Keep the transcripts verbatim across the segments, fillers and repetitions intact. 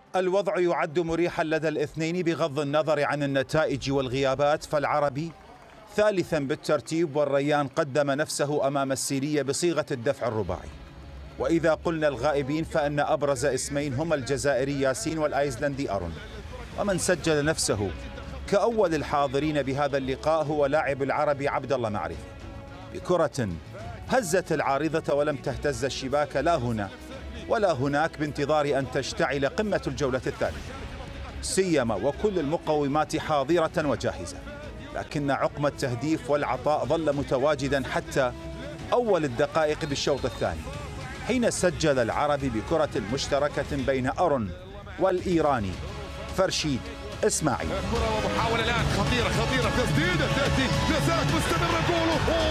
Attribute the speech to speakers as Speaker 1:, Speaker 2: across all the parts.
Speaker 1: الوضع يعد مريحا لدى الاثنين بغض النظر عن النتائج والغيابات، فالعربي ثالثا بالترتيب والريان قدم نفسه أمام السيرية بصيغة الدفع الرباعي. وإذا قلنا الغائبين فإن أبرز اسمين هما الجزائري ياسين والآيسلندي أرون، ومن سجل نفسه كأول الحاضرين بهذا اللقاء هو لاعب العربي عبد الله معرفة بكرة هزت العارضة ولم تهتز الشباك لا هنا ولا هناك بانتظار أن تشتعل قمة الجولة الثالثة، سيما وكل المقومات حاضرة وجاهزة، لكن عقم التهديف والعطاء ظل متواجدا حتى أول الدقائق بالشوط الثاني، حين سجل العربي بكرة مشتركة بين أرون والإيراني فرشيد إسماعيل.
Speaker 2: كرة ومحاولة الآن خطيرة خطيرة، تسديدة تأتي لسات مستمرة، جول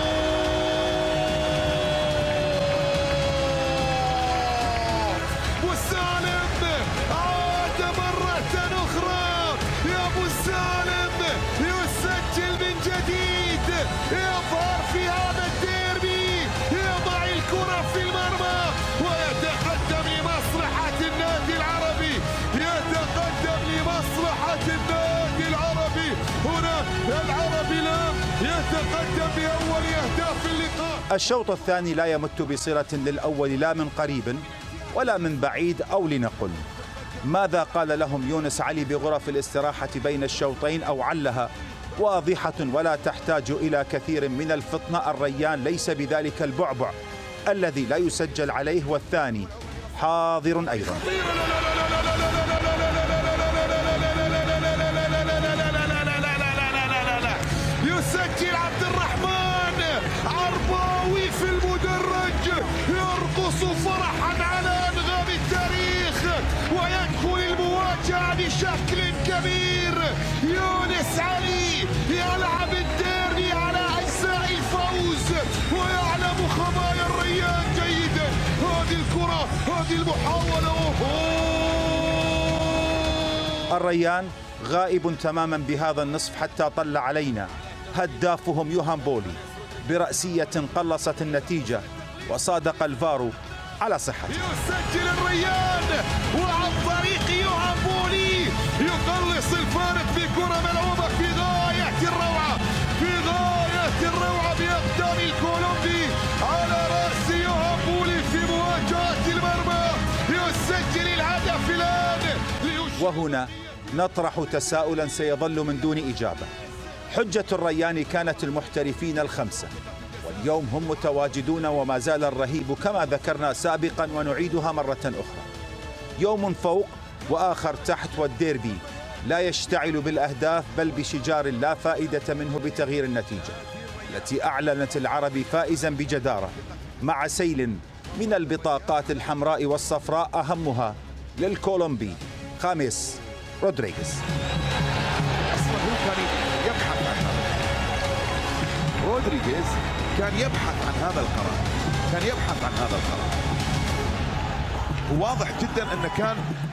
Speaker 2: والسالم عاد مرة أخرى، يا أبو السالم يسجل من جديد، يظهر في هذا الديربي، يضع الكرة في المرمى ويتقدم لمصلحة النادي العربي، يتقدم لمصلحة النادي العربي. هنا العربي الآن يتقدم بأول أهداف اللقاء.
Speaker 1: الشوط الثاني لا يمت بصلة للأول لا من قريب ولا من بعيد، أو لنقل ماذا قال لهم يونس علي بغرف الاستراحة بين الشوطين أو علها واضحة ولا تحتاج إلى كثير من الفطنة. الريان ليس بذلك البعبع الذي لا يسجل عليه، والثاني حاضر أيضا.
Speaker 2: يسجل عبد الرحمن عرباوي في المدرج، يرقص فرحا على أنغام التاريخ ويدخل المواجهة بشكل كبير. يونس علي يلعب الديربي على أجزاء الفوز ويعلم خبايا الريان جيدا. هذه الكرة، هذه المحاولة.
Speaker 1: الريان غائب تماما بهذا النصف حتى طل علينا هدافهم يوهان بولي برأسية قلصت النتيجة وصادق الفارو على صحته.
Speaker 2: يسجل الريان وعن طريق يوهان بولي يقلص الفارق بكرة ملعوبة في غاية الروعة، في غاية الروعة بأقدام الكولومبي على رأس يوهان بولي في مواجهة المرمى، يسجل الهدف الآن.
Speaker 1: وهنا نطرح تساؤلا سيظل من دون إجابة. حجة الريان كانت المحترفين الخمسة، واليوم هم متواجدون وما زال الرهيب كما ذكرنا سابقا ونعيدها مرة أخرى، يوم فوق وآخر تحت، والديربي لا يشتعل بالأهداف بل بشجار لا فائدة منه بتغيير النتيجة التي أعلنت العربي فائزا بجدارة مع سيل من البطاقات الحمراء والصفراء، أهمها للكولومبي خامس رودريغيز.
Speaker 3: أصلا هو كان يبحث عن هذا، رودريغيز كان يبحث عن هذا القرار، كان يبحث عن هذا القرار. وواضح جدا أنه كان